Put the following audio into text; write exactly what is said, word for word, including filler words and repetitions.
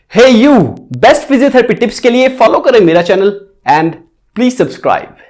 Hey you, best physiotherapy tips के लिए follow करें मेरा चैनल एंड प्लीज सब्सक्राइब।